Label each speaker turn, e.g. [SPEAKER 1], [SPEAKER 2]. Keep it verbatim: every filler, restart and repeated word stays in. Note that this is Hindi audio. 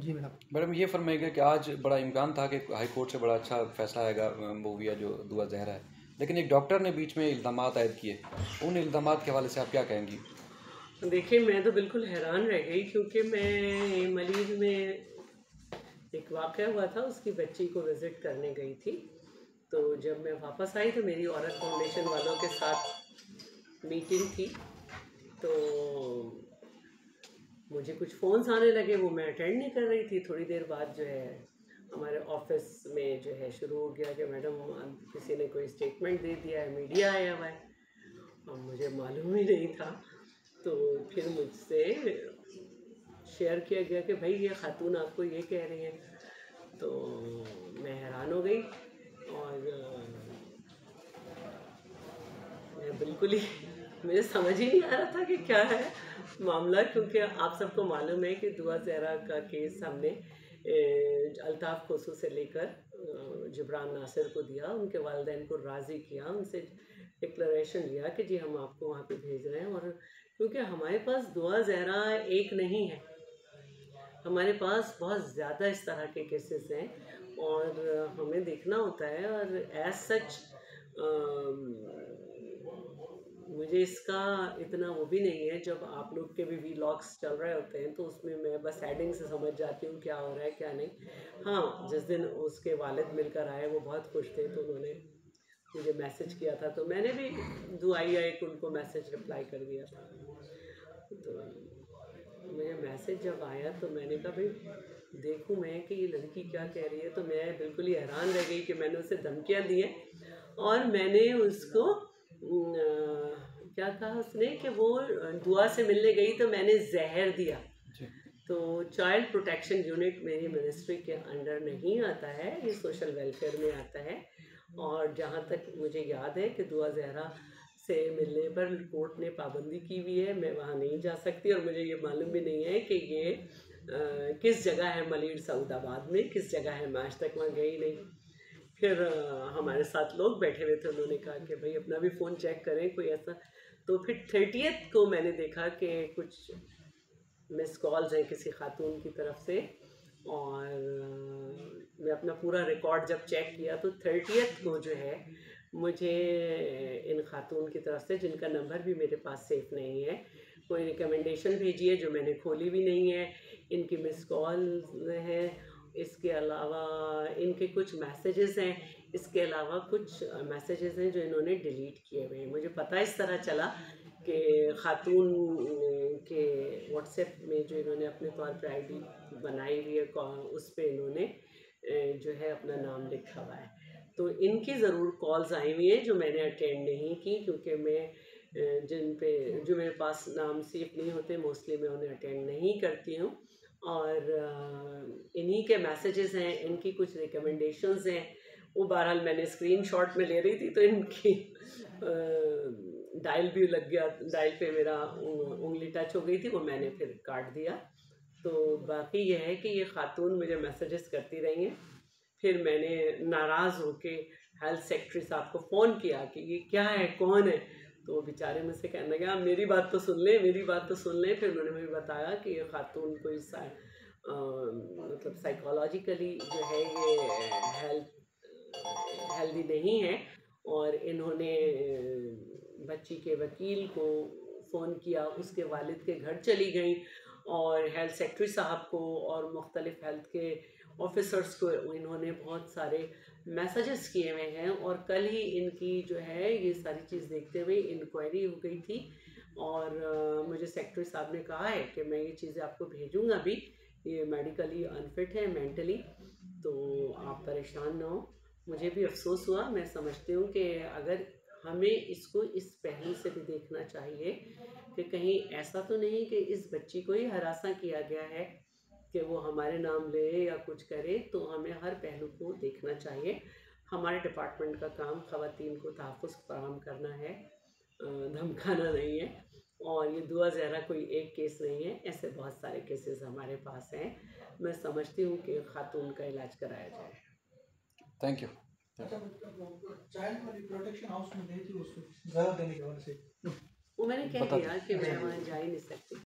[SPEAKER 1] जी मैडम।
[SPEAKER 2] मैडम ये फरमाइएगा कि आज बड़ा इम्कान था कि हाई कोर्ट से बड़ा अच्छा फैसला आएगा मूविया जो दुआ ज़हरा है, लेकिन एक डॉक्टर ने बीच में इल्ज़ामात आयद किए, उन इल्ज़ामात के हवाले से आप क्या कहेंगी?
[SPEAKER 3] देखिए, मैं तो बिल्कुल हैरान रह गई क्योंकि मैं मलीर में एक वाक़या हुआ था, उसकी बच्ची को विज़िट करने गई थी। तो जब मैं वापस आई तो मेरी औरत फाउंडेशन वालों के साथ मीटिंग थी, तो मुझे कुछ फ़ोन्स आने लगे, वो मैं अटेंड नहीं कर रही थी। थोड़ी देर बाद जो है हमारे ऑफिस में जो है शुरू हो गया कि मैडम किसी ने कोई स्टेटमेंट दे दिया है, मीडिया आया हुआ है। अब मुझे मालूम ही नहीं था, तो फिर मुझसे शेयर किया गया कि भाई ये खातून आपको ये कह रही हैं। तो मैं हैरान हो गई और मैं बिल्कुल ही मुझे समझ ही नहीं आ रहा था कि क्या है मामला, क्योंकि आप सबको मालूम है कि दुआ ज़हरा का केस हमने अल्ताफ़ कोसू से लेकर जिब्रान नासिर को दिया, उनके वालिदैन को राज़ी किया, उनसे डिक्लेरेशन लिया कि जी हम आपको वहाँ पे भेज रहे हैं। और क्योंकि हमारे पास दुआ ज़हरा एक नहीं है, हमारे पास बहुत ज़्यादा इस तरह के केसेस हैं और हमें देखना होता है। और एज सच मुझे इसका इतना वो भी नहीं है, जब आप लोग के भी वीलॉग्स चल रहे होते हैं तो उसमें मैं बस हेडिंग से समझ जाती हूँ क्या हो रहा है क्या नहीं। हाँ, जिस दिन उसके वालिद मिलकर आए वो बहुत खुश थे, तो उन्होंने मुझे मैसेज किया था, तो मैंने भी दुआइया एक उनको मैसेज रिप्लाई कर दिया था। तो मुझे मैसेज जब आया तो मैंने कहा भाई देखूँ मैं कि ये लड़की क्या कह रही है, तो मैं बिल्कुल ही हैरान रह गई कि मैंने उसे धमकियाँ दी हैं और मैंने उसको क्या कहा उसने कि वो दुआ से मिलने गई तो मैंने जहर दिया। तो चाइल्ड प्रोटेक्शन यूनिट मेरी मिनिस्ट्री के अंडर नहीं आता है, ये सोशल वेलफेयर में आता है। और जहाँ तक मुझे याद है कि दुआ ज़हरा से मिलने पर कोर्ट ने पाबंदी की हुई है, मैं वहाँ नहीं जा सकती और मुझे ये मालूम भी नहीं है कि ये आ, किस जगह है मलीर सऊदाबाद में, किस जगह है, मैं आज तक वहाँ गई नहीं। फिर आ, हमारे साथ लोग बैठे हुए थे, उन्होंने कहा कि भाई अपना भी फ़ोन चेक करें कोई ऐसा। तो फिर थर्टियथ को मैंने देखा कि कुछ मिस कॉल्स हैं किसी खातून की तरफ से, और मैं अपना पूरा रिकॉर्ड जब चेक किया तो थर्टियथ को जो है मुझे इन खातून की तरफ से, जिनका नंबर भी मेरे पास सेफ नहीं है, कोई रिकमेंडेशन भेजी है जो मैंने खोली भी नहीं है, इनकी मिस कॉल हैं, इसके अलावा इनके कुछ मैसेजेस हैं, इसके अलावा कुछ मैसेजेस हैं जो इन्होंने डिलीट किए हुए हैं। मुझे पता इस तरह चला कि खातून के व्हाट्सएप में जो इन्होंने अपने तौर पर आईडी बनाई हुई है, उस पर इन्होंने जो है अपना नाम लिखा हुआ है। तो इनकी ज़रूर कॉल्स आई हुई हैं जो मैंने अटेंड नहीं की, क्योंकि मैं जिन पे जो मेरे पास नाम सेफ नहीं होते मोस्टली मैं उन्हें अटेंड नहीं करती हूँ। और इन्हीं के मैसेजेस हैं, इनकी कुछ रिकमेंडेशंस हैं, वो बहरहाल मैंने स्क्रीनशॉट में ले रही थी तो इनकी डायल भी लग गया, डायल पे मेरा उंगली टच हो गई थी, वो मैंने फिर काट दिया। तो बाकी ये है कि ये खातून मुझे मैसेजेस करती रही हैं। फिर मैंने नाराज़ होके हेल्थ सेक्रेटरी साहब को फ़ोन किया कि ये क्या है, कौन है, तो वो बेचारे मुझसे कहने लगे आप मेरी बात तो सुन लें, मेरी बात तो सुन लें। फिर उन्होंने मुझे बताया कि ये खातून कोई सा आ, मतलब साइकोलॉजिकली जो है ये हेल्थ हेल्दी नहीं है, और इन्होंने बच्ची के वकील को फ़ोन किया, उसके वालिद के घर चली गई और हेल्थ सेक्रेटरी साहब को और मुख्तलिफ हेल्थ के ऑफिसर्स को इन्होंने बहुत सारे मैसेजेस किए हुए हैं। और कल ही इनकी जो है ये सारी चीज़ देखते हुए इंक्वायरी हो गई थी, और uh, मुझे सेक्रेटरी साहब ने कहा है कि मैं ये चीज़ें आपको भेजूँगा भी, ये मेडिकली अनफिट है मेंटली, तो आप परेशान ना हो। मुझे भी अफसोस हुआ, मैं समझती हूँ कि अगर हमें इसको इस पहलू से भी देखना चाहिए कि कहीं ऐसा तो नहीं कि इस बच्ची को ही हरासा किया गया है कि वो हमारे नाम ले या कुछ करे। तो हमें हर पहलू को देखना चाहिए। हमारे डिपार्टमेंट का काम ख़वातीन को तहफ़्फ़ुज़ फराहम करना है, धमकाना नहीं है। और ये दुआ ज़हरा कोई एक केस नहीं है, ऐसे बहुत सारे केसेस हमारे पास हैं। मैं समझती हूँ कि खातून का इलाज कराया जाए।
[SPEAKER 2] Thank you.
[SPEAKER 1] अच्छा, चाइल्ड प्रोटेक्शन हाउस में गई थी, उसको ज़हर देने के वजह से
[SPEAKER 3] वो मैंने कह दिया कि मैं वहाँ जा ही नहीं सकती।